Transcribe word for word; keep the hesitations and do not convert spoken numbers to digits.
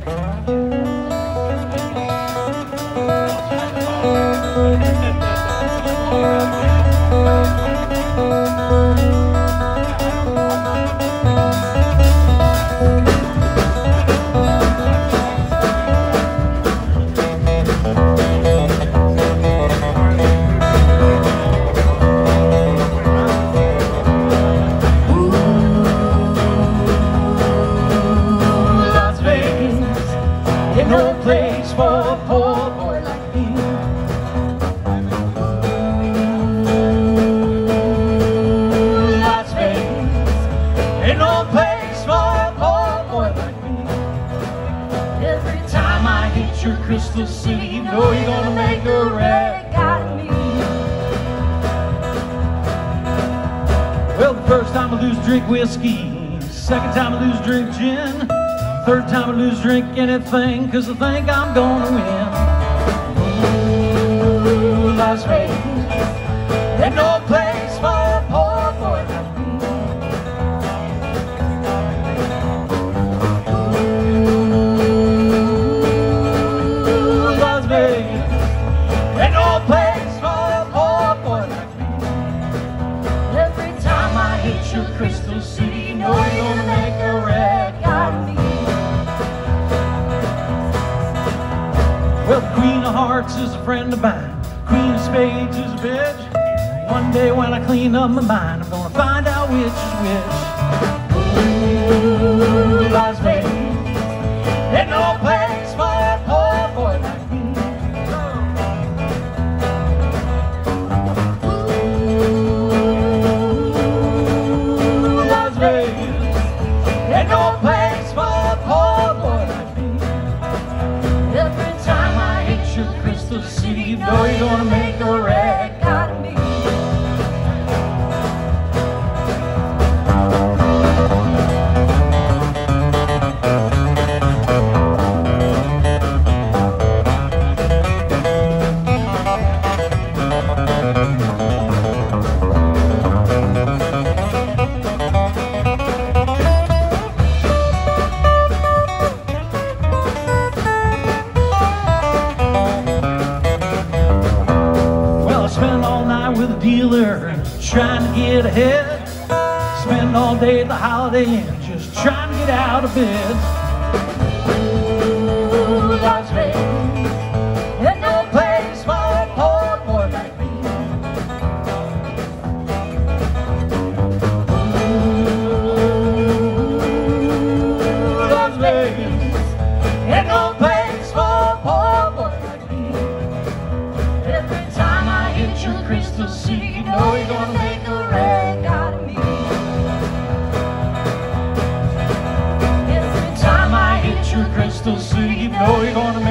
No place for a poor boy like me. Las Vegas ain't no place for a poor boy like me. Every time I hit your Crystal City, you know you're gonna make a wreck out of me. Well, the first time I lose, drink whiskey. Second time I lose, drink gin. Third time I lose, drink anything, cause I think I'm gonna win. Ooh, Las Vegas ain't no place for a poor boy like me. Ooh, Las Vegas ain't no place for a poor boy like me. Every time I hit your Crystal City, you know you're gonna make a wreck out of me. Well, the Queen of Hearts is a friend of mine. Queen of Spades is a bitch. One day when I clean up my mind, I'm gonna find out which is which. Ooh, Las Vegas ain't no place for a poor boy like me. Ooh, Las Vegas ain't no place for a poor boy like me. Every time I hit your Crystal City, you know you're gonna make a wreck out of me. Spend all night with a dealer, trying to get ahead. Spend all day at the Holiday Inn, just trying to get out of bed. Ooh, Las Vegas ain't no place for a poor boy like me. Ooh, Las Vegas ain't no place for a poor boy like me. Every time I hit your Crystal City, you know you're gonna make a wreck out of me. Every time I hit your Crystal City, you know you're gonna